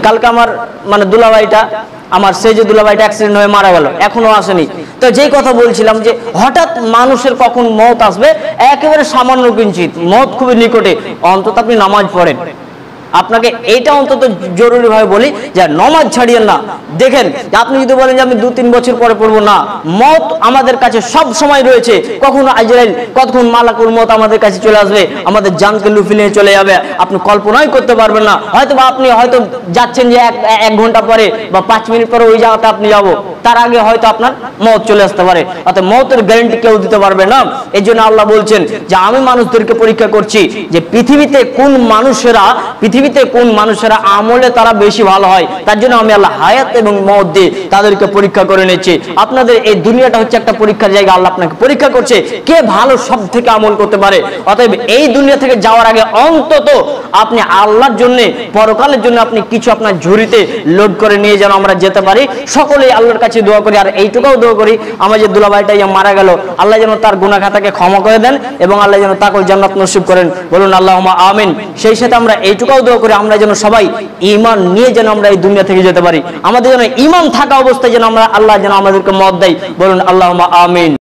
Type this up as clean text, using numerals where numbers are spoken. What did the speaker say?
কালকে আমার মানে দুলাভাইটা আমার সেই যে দুলাভাইটা অ্যাক্সিডেন্ট হয়ে মারা গেল, এখনো আসেনি। তো যেই কথা বলছিলাম যে হঠাৎ মানুষের কখন মওত আসবে, একেবারে সামান্য কিঞ্চিত মওত খুবই নিকটে, অন্তত আপনি নামাজ পড়েন। আপনাকে এইটা অন্তত জরুরি ভাবে বলি যে নামাজ ছাড়িয়েন না। দেখেন আপনি যদি বলেন যে আমি 2-3 বছর পরে পড়বো, না, মওত আমাদের কাছে সব সময় রয়েছে। কখনো আজরাইল, কতক্ষণ মালাকুল মওত আমাদের কাছে চলে আসবে, আমাদের জানকে লুফে নিয়ে চলে যাবে, আপনি কল্পনাই করতে পারবেন না। হয়তো বা আপনি হয়তো যাচ্ছেন যে 1 ঘন্টা পরে বা 5 মিনিট পরে ওই জায়গাতে আপনি যাবো, তার আগে হয়তো আপনার মওত চলে আসতে পারে। অর্থাৎ মওতের গ্যারান্টি কেউ দিতে পারবে না। এই জন্য আল্লাহ বলছেন যে আমি মানুষদেরকে পরীক্ষা করছি যে পৃথিবীতে কোন মানুষেরা আমলে তারা বেশি ভালো হয়, তার জন্য আমি আল্লাহ হায়াত এবং মওত দিয়ে তাদেরকে পরীক্ষা করে নিচ্ছি। আপনাদের এই দুনিয়াটা হচ্ছে একটা পরীক্ষার জায়গা। আল্লাহ আপনাকে পরীক্ষা করছে কে ভালো সব থেকে আমল করতে পারে। অতএব এই দুনিয়া থেকে যাওয়ার আগে অন্তত আপনি আল্লাহর জন্য, পরকালের জন্য আপনি কিছু আপনার ঝুড়িতে লোড করে নিয়ে যেন আমরা যেতে পারি। সকলেই আল্লাহর কাছে দোয়া করি, আর এইটুকুও দোয়া করি আমার যে দুলাভাইটা মারা গেল, আল্লাহ যেন তার গুনাহ খাতাকে ক্ষমা করে দেন এবং আল্লাহ যেন তাকে জান্নাত নসিব করেন। বলুন আল্লাহুম্মা আমিন। সেই সাথে আমরা এইটুকুও দোয়া করি আমরা যেন সবাই ঈমান নিয়ে যেন আমরা এই দুনিয়া থেকে যেতে পারি। আমাদের যেন ঈমান থাকা অবস্থায় যেন আমরা, আল্লাহ যেন আমাদেরকে মওত দেয়। বলুন আল্লাহুম্মা আমিন।